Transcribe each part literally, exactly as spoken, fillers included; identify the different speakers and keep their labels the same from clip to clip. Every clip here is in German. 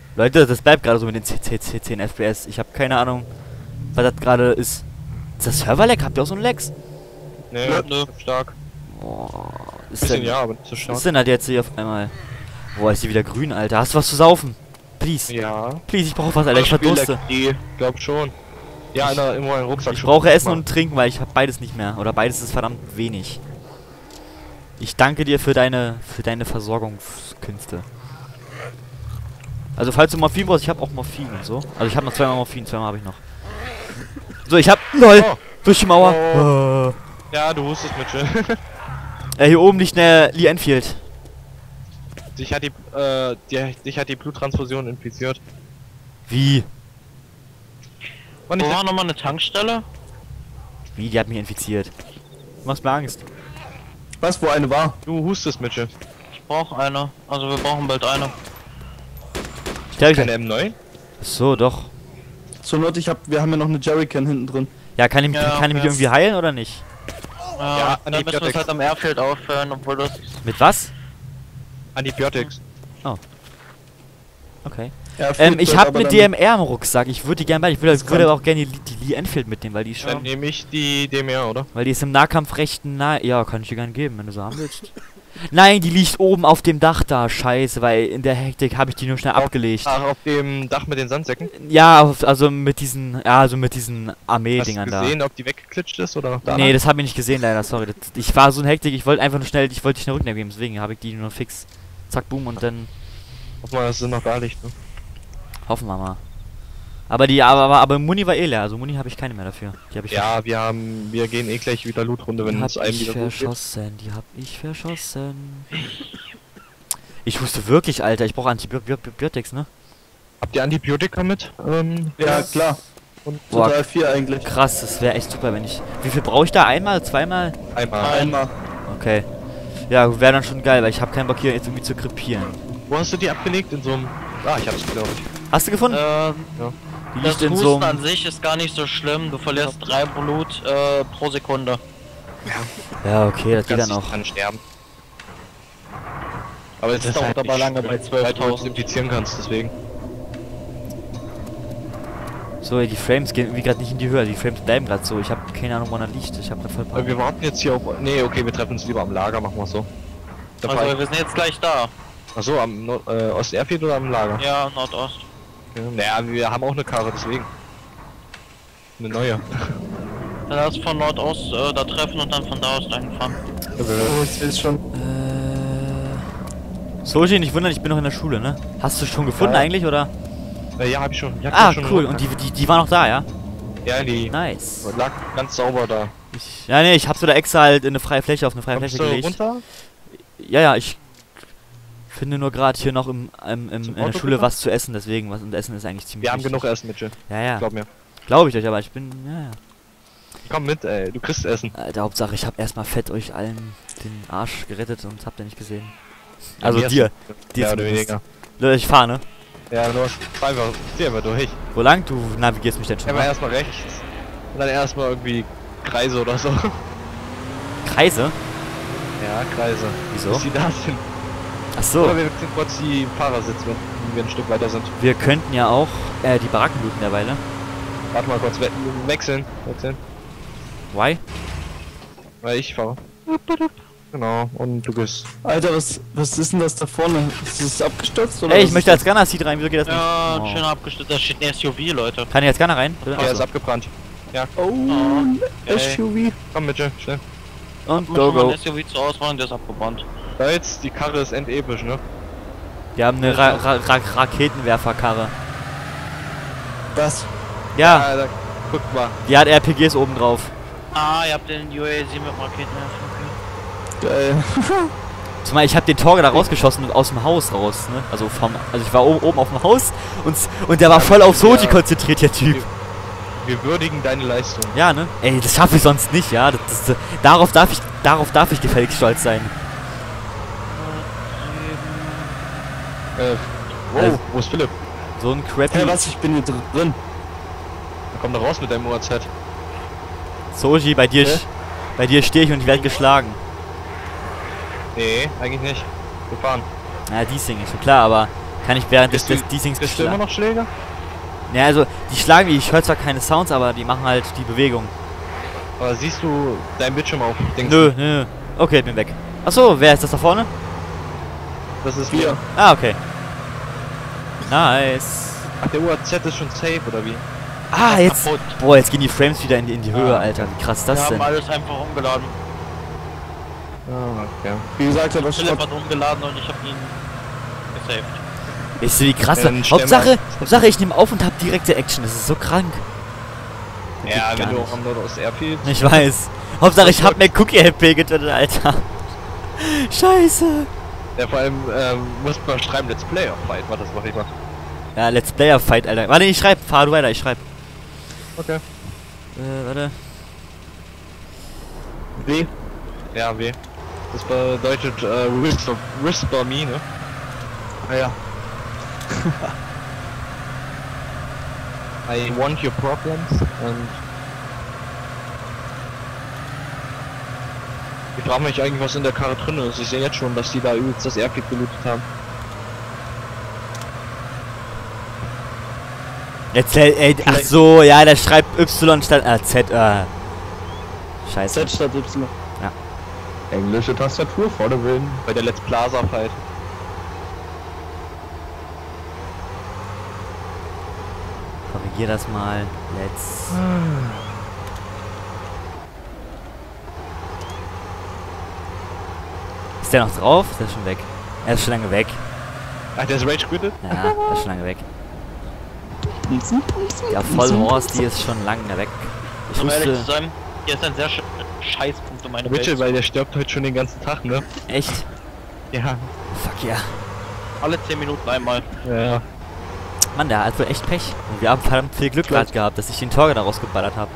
Speaker 1: Leute, das bleibt gerade so mit den zehn F P S. Ich habe keine Ahnung, was das gerade ist. Ist das Server-Lag? Habt ihr auch so ein Lags?
Speaker 2: Nee,
Speaker 3: Ja,
Speaker 2: ne, stark.
Speaker 1: Boah, ist
Speaker 2: Bisschen
Speaker 1: denn,
Speaker 2: ja, aber nicht so
Speaker 1: was
Speaker 2: stark.
Speaker 1: ist denn das jetzt hier auf einmal? Boah, ist die wieder grün, Alter. Hast du was zu saufen? Please.
Speaker 2: Ja.
Speaker 1: Please, ich brauche was, Alter. Ich verdurste.
Speaker 2: Die, glaub schon. Ja, einer immer einen Rucksack.
Speaker 1: Ich brauche Essen und Trinken, weil ich habe beides nicht mehr. Oder beides ist verdammt wenig. Ich danke dir für deine für deine Versorgungskünste. Also falls du Morphin brauchst, ich habe auch Morphin und so. Also ich habe noch zweimal Morphin, zweimal habe ich noch. So, ich habe LOL
Speaker 2: Oh.
Speaker 1: durch die Mauer.
Speaker 2: Oh.
Speaker 1: Äh.
Speaker 2: Ja, du wusstest mit schön.
Speaker 1: Äh, hier oben liegt eine Lee Enfield.
Speaker 2: dich hat die, äh, die, dich hat die Bluttransfusion infiziert.
Speaker 1: Wie?
Speaker 2: Und
Speaker 3: Wo
Speaker 2: ich
Speaker 3: war nochmal eine Tankstelle?
Speaker 1: Wie? Die hat mich infiziert. Du machst mir Angst.
Speaker 4: Was, wo eine war?
Speaker 2: du hustest, Mitchell.
Speaker 3: Ich brauche eine. Also wir brauchen bald eine.
Speaker 1: Stell
Speaker 2: Keine
Speaker 1: dich.
Speaker 2: M neun?
Speaker 1: So, doch.
Speaker 4: Zur Not, ich hab, wir haben ja noch eine Jerrycan hinten drin.
Speaker 1: Ja, kann ich,
Speaker 3: Ja,
Speaker 1: kann ich mich
Speaker 3: ja.
Speaker 1: irgendwie heilen oder nicht?
Speaker 3: Ja,
Speaker 2: Ja,
Speaker 3: dann müssen wir es
Speaker 2: Antibiotics.
Speaker 3: halt am Airfield aufhören, obwohl das...
Speaker 1: Mit was?
Speaker 2: Antibiotics.
Speaker 1: Okay.
Speaker 4: Ja,
Speaker 1: Ähm, ich
Speaker 4: Flugzeug,
Speaker 1: habe
Speaker 4: aber
Speaker 1: eine
Speaker 4: dann-
Speaker 1: D M R im Rucksack. Ich würde die gerne bei. Ich würde,
Speaker 4: Das
Speaker 1: würde
Speaker 4: kann-
Speaker 1: aber auch gerne die, die Lee Enfield mitnehmen, weil die ist
Speaker 2: Dann
Speaker 1: schon.
Speaker 2: nehme ich die D M R, oder?
Speaker 1: Weil die ist im Nahkampf recht nah. Ja, kann ich dir gerne geben, wenn du so haben willst. Nein, die liegt oben auf dem Dach da. Scheiße, weil in der Hektik habe ich die nur schnell
Speaker 2: Auf-
Speaker 1: abgelegt.
Speaker 2: Ach, auf dem Dach mit den Sandsäcken.
Speaker 1: Ja, auf, also mit diesen. Ja, also mit diesen
Speaker 2: Hast du
Speaker 1: Armee-Dingern da.
Speaker 2: gesehen, ob die weggeklitscht ist oder noch da?
Speaker 1: Nee, das habe ich nicht gesehen, leider. Sorry. Das, ich war so in Hektik. Ich wollte einfach nur schnell. Ich wollte dich schnell Rücknehmen geben. Deswegen habe ich die nur fix. Zack, boom und dann.
Speaker 2: Hoffen wir, dass sie noch da liegt, ne?
Speaker 1: Hoffen wir mal. Aber die, aber, aber, aber Muni war eh leer, also Muni habe ich keine mehr dafür. Die habe ich
Speaker 2: Ja, wir haben, wir gehen eh gleich wieder Lootrunde, wenn
Speaker 1: die
Speaker 2: uns
Speaker 1: hab
Speaker 2: einem
Speaker 1: ich
Speaker 2: wieder gut geht.
Speaker 1: verschossen, die hab ich verschossen. Ich wusste wirklich, Alter, ich brauche Antibiotics, ne?
Speaker 2: Habt ihr Antibiotika mit? Ähm,
Speaker 4: Ja, klar.
Speaker 2: Und
Speaker 1: Boah.
Speaker 4: Total vier eigentlich.
Speaker 1: Krass, das wäre echt super, wenn ich... Wie viel brauche ich da? Einmal? Zweimal?
Speaker 2: einmal.
Speaker 4: Einmal.
Speaker 1: Okay. Ja, wäre dann schon geil, weil ich habe keinen Bock hier jetzt irgendwie zu krepieren.
Speaker 2: Wo hast du die abgelegt? In so einem... Ah, ich hab's, glaube ich.
Speaker 1: Hast du gefunden?
Speaker 3: Ähm,
Speaker 1: Die
Speaker 3: das
Speaker 1: liegt in
Speaker 3: Husten
Speaker 1: so
Speaker 3: an
Speaker 1: einem...
Speaker 3: sich ist gar nicht so schlimm. Du verlierst drei Blut äh, pro Sekunde.
Speaker 1: Ja, okay, das geht
Speaker 2: Kannst
Speaker 1: dann
Speaker 2: nicht
Speaker 1: auch.
Speaker 2: dran sterben. Aber es
Speaker 3: Das
Speaker 2: ist
Speaker 3: dauert
Speaker 2: halt
Speaker 3: aber
Speaker 2: nicht
Speaker 3: lange
Speaker 2: schlimm,
Speaker 3: bei
Speaker 2: weil du uns
Speaker 3: zwölftausend.
Speaker 2: infizieren kannst, deswegen.
Speaker 1: So, die Frames gehen irgendwie gerade nicht in die Höhe. Die Frames bleiben gerade so. Ich habe keine Ahnung, wann er liegt. Ich habe gerade voll
Speaker 2: Weil wir
Speaker 1: Panik.
Speaker 2: warten jetzt hier auf... Nee, okay, wir treffen uns lieber am Lager, machen wir so. Da fahr
Speaker 3: Also
Speaker 2: ich-
Speaker 3: wir sind jetzt gleich da.
Speaker 2: Achso, am Nord äh, Ost-Airfield oder am Lager?
Speaker 3: Ja, Nordost.
Speaker 2: Ja. Naja, wir haben auch eine Karre, deswegen. Eine neue.
Speaker 3: Dann lass von Nordost äh, da treffen und dann von da aus dahin fahren.
Speaker 4: Oh, ich seh's schon.
Speaker 1: Äh... Soji, nicht wundern, ich bin noch in der Schule, ne? Hast du schon gefunden
Speaker 2: Ja.
Speaker 1: eigentlich, oder?
Speaker 2: Äh, ja, hab ich schon. Ich hab
Speaker 1: Ah,
Speaker 2: schon
Speaker 1: cool. Und die, die, die war noch da, ja?
Speaker 2: Ja, die
Speaker 1: Nice.
Speaker 2: lag ganz sauber da.
Speaker 1: Ich, ja, nee, ich hab so da extra halt in eine freie Fläche auf eine freie
Speaker 2: Kommst
Speaker 1: Fläche
Speaker 2: du
Speaker 1: gelegt.
Speaker 2: runter?
Speaker 1: Ja, ja, ich finde nur gerade hier noch im, im, im
Speaker 2: Zum
Speaker 1: in der
Speaker 2: Auto
Speaker 1: Schule
Speaker 2: bitte?
Speaker 1: was zu essen, deswegen was und Essen ist eigentlich ziemlich
Speaker 2: Wir haben
Speaker 1: wichtig.
Speaker 2: genug Essen, Mitchell.
Speaker 1: Ja, ja.
Speaker 2: Glaub mir.
Speaker 1: Glaube ich euch, aber ich bin, ja, ja.
Speaker 2: Komm mit, ey. Du kriegst Essen.
Speaker 1: Alter, Hauptsache, ich hab erstmal fett euch allen den Arsch gerettet und habt ihr nicht gesehen.
Speaker 2: Ja,
Speaker 1: Also
Speaker 2: mir
Speaker 1: dir.
Speaker 2: ist-
Speaker 1: dir
Speaker 2: Ja, oder
Speaker 1: zumindest.
Speaker 2: weniger.
Speaker 1: Leute, ich fahr, ne?
Speaker 2: Ja, du hast einfach. Zieh einfach durch.
Speaker 1: Wo lang? Du navigierst mich denn schon
Speaker 2: Einmal
Speaker 1: mal?
Speaker 2: erstmal rechts. Und dann erstmal irgendwie Kreise oder so.
Speaker 1: Kreise?
Speaker 2: Ja, Kreise.
Speaker 1: Wieso?
Speaker 2: Bis die da sind.
Speaker 1: Ach so.
Speaker 2: Oder wir wechseln kurz die Fahrersitz, wenn wir ein Stück weiter sind.
Speaker 1: Wir könnten ja auch äh, die Baracken looten derweile.
Speaker 2: Warte mal kurz, we wechseln. Wechseln.
Speaker 1: Why?
Speaker 2: Weil ich fahre. Genau, und du bist.
Speaker 4: Alter, was, was ist denn das da vorne? Ist das abgestürzt oder
Speaker 1: Ey,
Speaker 4: was
Speaker 1: ich möchte
Speaker 4: ist
Speaker 1: als Gunner-Seat rein, wieso geht das
Speaker 3: Ja,
Speaker 1: nicht?
Speaker 3: schön abgestellt. Da steht ein S U V, Leute.
Speaker 1: Kann ich als Gunner rein? Bitte?
Speaker 2: Er ist
Speaker 1: Achso.
Speaker 2: abgebrannt.
Speaker 4: das? Oh, ein
Speaker 2: ey.
Speaker 4: S U V.
Speaker 2: Komm Mitchell, schnell.
Speaker 1: Und
Speaker 3: Muss
Speaker 1: go,
Speaker 3: schon mal
Speaker 1: go.
Speaker 3: ein S U V zur Auswahl, der ist abgebrannt.
Speaker 2: Da jetzt, die Karre ist endepisch, ne?
Speaker 1: Wir haben eine Ra Ra Ra Raketenwerferkarre.
Speaker 4: Was?
Speaker 1: Ja,
Speaker 2: Alter, guck mal.
Speaker 1: die hat R P Gs oben drauf.
Speaker 3: Ah, ihr habt den U A sieben mit Raketenwerfer.
Speaker 4: Geil.
Speaker 1: Zumal ich habe den Torge da rausgeschossen aus dem Haus raus, ne? Also vom, also ich war oben, oben auf dem Haus und und der war voll auf Soji
Speaker 2: Ja.
Speaker 1: konzentriert, der Typ.
Speaker 2: Wir würdigen deine Leistung.
Speaker 1: Ja, ne? Ey, das schaffe ich sonst nicht, ja. Das, das, darauf darf ich, darauf darf ich gefälligst stolz sein.
Speaker 2: Äh, wow,
Speaker 1: Also-
Speaker 2: wo ist Philipp?
Speaker 1: So ein crappy
Speaker 4: Hey, was? Ich bin hier drin.
Speaker 2: Dann komm da raus mit deinem O A Z.
Speaker 1: Soji, bei dir,
Speaker 4: Hä?
Speaker 1: sch- bei dir stehe ich und ich werde geschlagen.
Speaker 2: Nee, eigentlich nicht. Wir fahren.
Speaker 1: Naja, dies Ding ist schon klar, aber Kann ich während des,
Speaker 2: Bist
Speaker 1: des
Speaker 2: du-
Speaker 1: Diesings
Speaker 2: Bist du immer noch Schläger?
Speaker 1: Ja, also, die schlagen wie, ich höre zwar keine Sounds, aber die machen halt die Bewegung.
Speaker 2: Aber siehst du deinen Bildschirm auf? Denkst
Speaker 1: Nö, nö. Okay, bin weg. Achso, wer ist das da vorne?
Speaker 2: du, Das ist
Speaker 4: Wir.
Speaker 2: wir.
Speaker 1: Ah, okay. Nice.
Speaker 2: Ach, der U A Z ist schon safe, oder wie?
Speaker 1: Ah, jetzt.
Speaker 3: Kaputt.
Speaker 1: Boah, jetzt gehen die Frames wieder in die, in die Höhe,
Speaker 2: Ah.
Speaker 1: Alter. Wie krass ist
Speaker 3: Wir
Speaker 1: das
Speaker 3: haben
Speaker 1: denn?
Speaker 3: alles einfach umgeladen.
Speaker 2: Ah, ja.
Speaker 4: Wie gesagt, er war
Speaker 3: Philipp
Speaker 4: Schrott.
Speaker 3: hat umgeladen und ich habe ihn gesaved.
Speaker 1: Weißt du, wie krass
Speaker 2: Ja,
Speaker 1: das
Speaker 2: dann stell
Speaker 1: Hauptsache,
Speaker 2: mal-
Speaker 1: Hauptsache, ich nehme auf und hab direkte Action. Das ist so krank. Das
Speaker 2: Ja,
Speaker 1: geht
Speaker 2: wenn
Speaker 1: gar
Speaker 2: du
Speaker 1: nicht.
Speaker 2: auch am Nord aus Airfield.
Speaker 1: Ich weiß. Hauptsache, ich hab mir Cookie-L P getötet, Alter. Scheiße.
Speaker 2: Ja, vor allem ähm, muss man schreiben, Let's Play auf Fight. Warte, das mach ich mal.
Speaker 1: Ja, Let's Player Fight, Alter. Warte, ich schreib. Fahr du weiter, ich schreib.
Speaker 2: Okay.
Speaker 1: Äh, warte.
Speaker 2: W. Ja, W. Das bedeutet äh, Whisper, Whisper Me, ne?
Speaker 4: Ah ja.
Speaker 2: I want your problems und ich frage mich eigentlich, was in der Karre drin ist. Ich sehe jetzt schon, dass die da übelst das Airfield gelootet haben.
Speaker 1: Jetzt, äh, ey, ach so, ja, der schreibt Y statt äh, Z, äh. Scheiße.
Speaker 4: Z statt Y.
Speaker 2: Englische Tastatur vorne Willen. Bei der Let's Plaza Fight.
Speaker 1: Korrigier das mal. Let's. Ist der noch drauf? Der ist schon weg. Er ist schon lange weg.
Speaker 2: Ach, der ist Rage quitted?
Speaker 1: Ja, der ist schon lange weg. Der Vollhorst, die ist schon lange weg. Ich
Speaker 3: Um ehrlich zu
Speaker 1: wusste.
Speaker 3: sein, hier ist ein sehr sch Scheißpunkt um meine
Speaker 2: Mitchell,
Speaker 3: Welt.
Speaker 2: weil der stirbt heute schon den ganzen Tag, ne?
Speaker 1: Echt?
Speaker 2: Ja.
Speaker 1: Fuck ja.
Speaker 3: Alle zehn Minuten einmal.
Speaker 2: Ja.
Speaker 1: Mann, der hat wohl echt Pech. Und wir haben verdammt viel Glück gerade gehabt, dass ich den Torge da rausgeballert habe.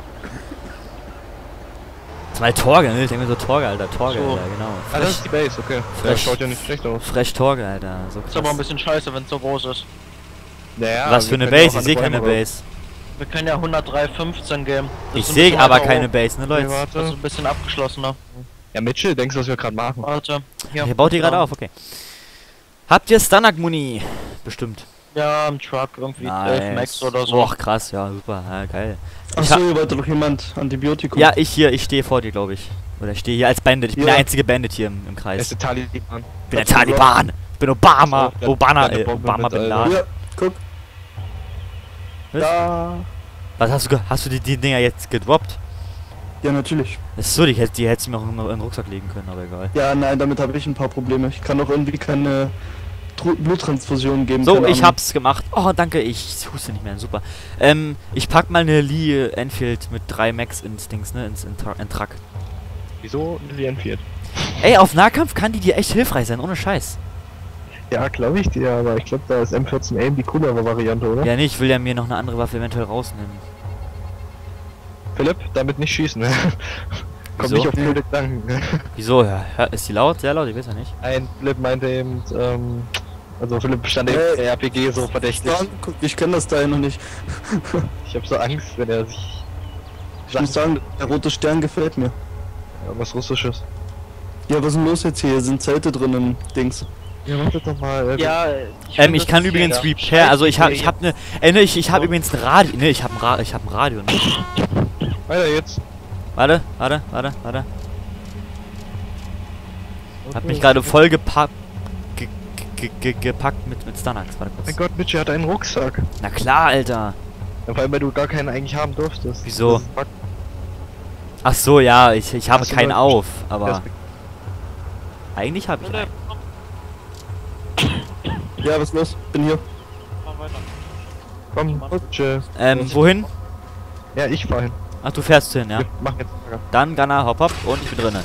Speaker 1: Zwei Torge, ne? Ich denke mir so Torge, Alter. Torge,
Speaker 3: So.
Speaker 1: Alter, genau.
Speaker 2: Ah, das
Speaker 1: Fresh,
Speaker 2: ist die Base, okay. Der
Speaker 1: Fresh.
Speaker 2: schaut ja nicht schlecht aus.
Speaker 1: Fresh Torge, Alter. So
Speaker 3: Ist aber ein
Speaker 1: krass.
Speaker 3: bisschen scheiße, wenn es so groß ist.
Speaker 2: Naja,
Speaker 1: Was für
Speaker 2: wir
Speaker 1: eine
Speaker 2: können ja
Speaker 1: Base?
Speaker 2: auch
Speaker 1: Ich sehe
Speaker 2: an
Speaker 1: keine
Speaker 2: Bäume
Speaker 1: Base.
Speaker 3: Wir können ja hundertdrei fünfzehn gehen. Das
Speaker 1: Ich
Speaker 3: ist ein
Speaker 1: sehe
Speaker 3: bisschen
Speaker 1: aber
Speaker 3: weiter
Speaker 1: keine
Speaker 3: oben.
Speaker 1: Base, ne,
Speaker 2: Okay,
Speaker 1: Leute?
Speaker 2: warte.
Speaker 3: Das ist ein bisschen abgeschlossener.
Speaker 2: Ja, Mitchell, denkst du, was wir gerade machen?
Speaker 3: Warte. Hier.
Speaker 1: Ihr baut die gerade auf, okay. Habt ihr Stanak-Muni? Bestimmt.
Speaker 3: Ja, im Truck irgendwie elf Max oder so.
Speaker 1: Och, krass, ja, super, ja, geil. Ich
Speaker 4: Achso,
Speaker 1: ha-
Speaker 4: hier wollte doch jemand Antibiotikum.
Speaker 1: Ja, ich hier, ich stehe vor dir, glaube ich. Oder ich stehe hier als Bandit. Ich bin
Speaker 4: Ja.
Speaker 1: der einzige Bandit hier im, im
Speaker 2: Er ist
Speaker 1: Kreis.
Speaker 2: der Taliban.
Speaker 1: Ich bin der
Speaker 2: Das ist
Speaker 1: Taliban. Ich bin Obama.
Speaker 2: So, der-
Speaker 1: Obama,
Speaker 2: der
Speaker 1: äh,
Speaker 2: Bombe
Speaker 1: Obama
Speaker 2: mit,
Speaker 1: Bin
Speaker 2: äh,
Speaker 1: Laden.
Speaker 4: Ja, guck.
Speaker 1: Was?
Speaker 4: Da.
Speaker 1: Was hast du, ge- hast du die, die Dinger jetzt gedroppt?
Speaker 4: Ja, natürlich.
Speaker 1: Das ist so, die, hätt- die hättest du mir auch in, in den Rucksack legen können, aber egal.
Speaker 4: Ja, nein, damit habe ich ein paar Probleme. Ich kann doch irgendwie keine Tru Bluttransfusion geben.
Speaker 1: So,
Speaker 4: keine
Speaker 1: ich
Speaker 4: Ahnung.
Speaker 1: hab's gemacht. Oh, danke, ich huste nicht mehr, super. Ähm, ich pack mal eine Lee Enfield mit drei Max ins Dings, ne, ins in, in Truck.
Speaker 2: Wieso Lilly Enfield?
Speaker 1: Ey, auf Nahkampf kann die dir echt hilfreich sein, ohne Scheiß.
Speaker 2: Ja, glaube ich dir, aber ich glaube, da ist M vierzehn Aim die coolere Variante, oder?
Speaker 1: Ja, nee, ich will ja mir noch eine andere Waffe eventuell rausnehmen.
Speaker 2: Philipp, damit nicht schießen, ne? Komm
Speaker 1: Wieso?
Speaker 2: nicht auf blöde Gedanken.
Speaker 1: Wieso? Ja, hör- ist die laut? Sehr laut? Ich weiß ja nicht.
Speaker 2: Ein Philipp meinte eben, ähm, also Philipp stand eben
Speaker 4: Äh,
Speaker 2: der R P G so verdächtig.
Speaker 4: Sagen, guck, ich kenne das Teil noch nicht.
Speaker 2: Ich habe so Angst, wenn er sich
Speaker 4: Ich muss sagen, der rote Stern gefällt mir.
Speaker 2: ja, was Russisches.
Speaker 4: Ja, was ist denn los jetzt hier? Hier sind Zelte drin im Dings.
Speaker 2: Ja, mach das doch mal. Äh,
Speaker 3: Ja, ich,
Speaker 1: Ähm,
Speaker 3: find,
Speaker 1: ich
Speaker 3: das
Speaker 1: kann
Speaker 3: ist
Speaker 1: übrigens
Speaker 3: hier
Speaker 1: Repair, also ich hab, ich hab ne, äh, ne, ich, ich hab
Speaker 3: So.
Speaker 1: übrigens ein Radio, ne, ich hab ein, Ra ich hab ein Radio, ne.
Speaker 2: Weiter jetzt.
Speaker 1: Warte, warte, warte, warte. Hab mich gerade voll gepackt, ge ge ge gepackt mit, mit Stanax, warte
Speaker 2: Mein
Speaker 1: kurz.
Speaker 2: Gott, Mitchell hat einen Rucksack.
Speaker 1: Na klar, Alter.
Speaker 2: Ja, vor allem, weil du gar keinen eigentlich haben durftest.
Speaker 1: Wieso?
Speaker 2: Das ist Bug.
Speaker 1: Ach so, ja, ich, ich habe
Speaker 2: Hast du
Speaker 1: keinen
Speaker 2: mal-
Speaker 1: auf,
Speaker 2: Der
Speaker 1: aber
Speaker 2: ist-
Speaker 1: eigentlich habe ich einen.
Speaker 4: Ja, was ist los? Bin hier.
Speaker 2: Komm, Mitchell.
Speaker 1: Ähm, wohin?
Speaker 2: Ja, ich fahr hin.
Speaker 1: Ach, du fährst hin, ja.
Speaker 2: Wir machen jetzt Lager.
Speaker 1: Dann Gunner, hopp hopp und ich bin drinne.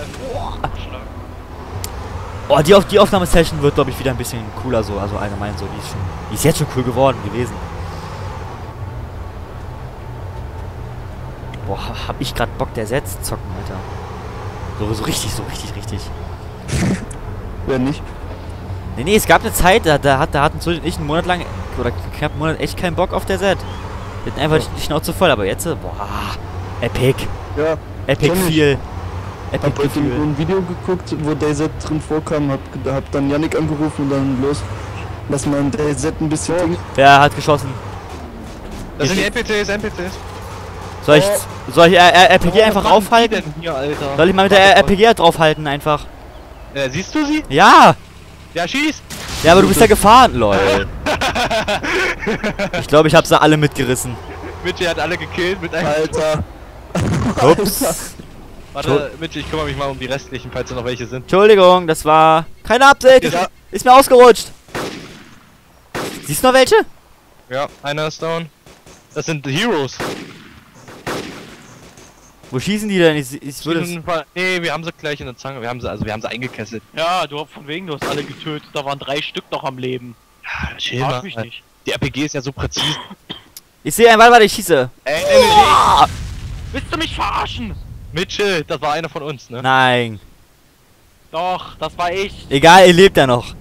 Speaker 1: Oh, die, auf die Aufnahmesession wird, glaube ich, wieder ein bisschen cooler so, also allgemein so. Die ist, schon, die ist jetzt schon cool geworden gewesen. Boah, ha- hab ich grad Bock, der Sets zocken, Alter. So, so richtig, so richtig, richtig.
Speaker 4: Wer nicht?
Speaker 1: Nee, nee, es gab eine Zeit, da, da, hat, da hatten so ich einen Monat lang, oder knapp einen Monat echt keinen Bock auf der Set. Wir hatten einfach die Schnauze voll, aber jetzt, äh, boah, Epic.
Speaker 4: Ja,
Speaker 1: Epic
Speaker 4: kenn ich.
Speaker 1: viel.
Speaker 4: hab
Speaker 1: Epic
Speaker 4: heute
Speaker 1: viel.
Speaker 4: ein Video geguckt, wo DayZ drin vorkam, hab, hab dann Yannick angerufen und dann los. Lass mal in der Z ein bisschen Ding.
Speaker 1: Wer hat geschossen?
Speaker 2: Das sind die N P Cs, N P Cs.
Speaker 1: Soll ich, soll ich R R P G
Speaker 2: Oh,
Speaker 1: einfach
Speaker 2: was machen die
Speaker 1: aufhalten?
Speaker 2: denn hier, Alter?
Speaker 1: Soll ich mal mit der R P G draufhalten einfach?
Speaker 2: Äh, siehst du sie?
Speaker 1: Ja!
Speaker 2: Ja, schieß!
Speaker 1: Ja, aber du bist ja gefahren, lol. Ich glaube, ich habe sie alle mitgerissen.
Speaker 2: Mitchell hat alle gekillt mit einem...
Speaker 4: Alter.
Speaker 1: Ups.
Speaker 2: Warte, Mitchell, ich kümmere mich mal um die restlichen, falls da noch welche sind.
Speaker 1: Entschuldigung, das war keine Absicht. Ist,
Speaker 2: Ja.
Speaker 1: ist mir ausgerutscht. Siehst du noch welche?
Speaker 2: Ja, einer ist down. Das sind die Heroes.
Speaker 1: Wo schießen die denn? Ich, ich würde es.
Speaker 2: Nee, wir haben sie gleich in der Zange. Wir haben sie, also wir haben sie eingekesselt.
Speaker 3: Ja, du von wegen, du hast alle getötet. Da waren drei Stück noch am Leben.
Speaker 2: Ja, chill
Speaker 3: Verarsch
Speaker 2: mal.
Speaker 3: mich nicht.
Speaker 2: Die R P G ist ja so präzise.
Speaker 1: Ich sehe einen, warte, warte, ich schieße.
Speaker 2: Ey, nee, nee,
Speaker 3: Willst du mich verarschen?
Speaker 2: nee. Mitchell, das war einer von uns, ne?
Speaker 1: Nein.
Speaker 3: Doch, das war ich.
Speaker 1: Egal, ihr lebt ja noch.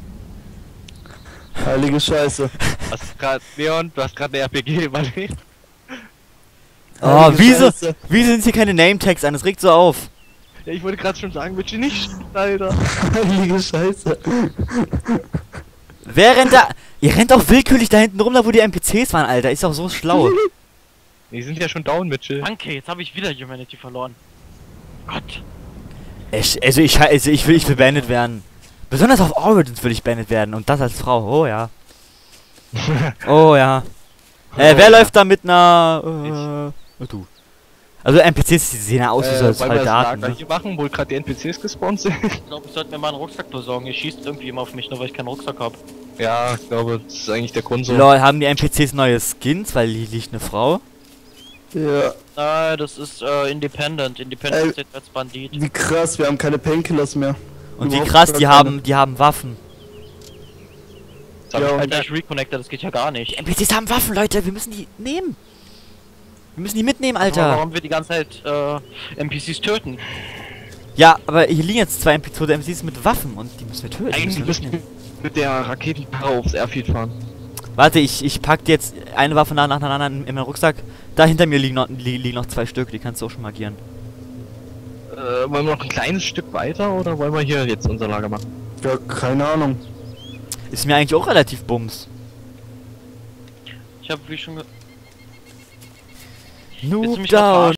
Speaker 4: Heilige Scheiße.
Speaker 2: Hast grad, Leon, du hast gerade eine R P G überlebt.
Speaker 1: Oh,
Speaker 4: Heilige
Speaker 1: wieso,
Speaker 4: Scheiße.
Speaker 1: wieso sind hier keine Name-Tags an? Das regt so auf.
Speaker 2: Ja, ich wollte gerade schon sagen, Mitchell nicht, Alter.
Speaker 4: Heilige Scheiße.
Speaker 1: Wer rennt da? Ihr rennt auch willkürlich da hinten rum, da wo die N P Cs waren, Alter. Ist doch so schlau.
Speaker 2: Die sind ja schon down, Mitchell.
Speaker 3: Danke, jetzt habe ich wieder Humanity verloren. Gott.
Speaker 1: Ich, also ich, also ich will, ich will beendet werden. Besonders auf Origins will ich beendet werden. Und das als Frau. Oh ja. Oh ja. Äh,
Speaker 2: Oh,
Speaker 1: wer
Speaker 2: ja.
Speaker 1: läuft da mit einer... Äh, du. Also N P Cs, die sehen ja aus wie
Speaker 2: Äh,
Speaker 1: so
Speaker 2: wollen wir das
Speaker 1: Soldaten,
Speaker 2: Lager
Speaker 1: ne?
Speaker 2: hier machen, wo gerade die N P Cs gespawnt sind?
Speaker 3: Ich glaube, ich sollte mir mal einen Rucksack besorgen. Ihr schießt irgendwie immer auf mich, nur weil ich keinen Rucksack habe.
Speaker 2: Ja, ich glaube, das ist eigentlich der Grund so.
Speaker 1: Lol, haben die N P Cs neue Skins, weil hier liegt eine Frau?
Speaker 4: Ja,
Speaker 3: Nein, das ist äh, Independent. Independent
Speaker 4: Ey.
Speaker 3: ist jetzt als Bandit.
Speaker 4: wie krass, wir haben keine Painkillers mehr.
Speaker 1: Und wie
Speaker 4: Überhaupt
Speaker 1: krass,
Speaker 4: gar
Speaker 1: die
Speaker 4: keine.
Speaker 1: haben, die haben Waffen.
Speaker 2: Das hab
Speaker 4: Ja,
Speaker 2: ich-
Speaker 3: Alter, ich reconnecte, das geht ja gar nicht.
Speaker 1: Die N P Cs haben Waffen, Leute, wir müssen die nehmen. Wir müssen die mitnehmen,
Speaker 3: Aber
Speaker 1: Alter.
Speaker 3: warum wir die ganze Zeit äh, N P Cs töten?
Speaker 1: Ja, aber hier liegen jetzt zwei N P Cs mit Waffen und die müssen wir töten. Die
Speaker 2: Eigentlich
Speaker 1: müssen wir
Speaker 2: müssen wir
Speaker 1: mitnehmen.
Speaker 2: mit der Raketenkarre aufs Airfield fahren.
Speaker 1: Warte, ich, ich pack dir jetzt eine Waffe nach, nach der anderen in meinen Rucksack. Da hinter mir liegen noch, li liegen noch zwei Stück, die kannst du auch schon markieren.
Speaker 2: Äh, wollen wir noch ein kleines Stück weiter oder wollen wir hier jetzt unser Lager machen?
Speaker 4: Ja, keine Ahnung.
Speaker 1: Ist mir eigentlich auch relativ bums.
Speaker 3: Ich habe wie schon ge Willst
Speaker 1: Noob
Speaker 3: du mich grad
Speaker 1: down.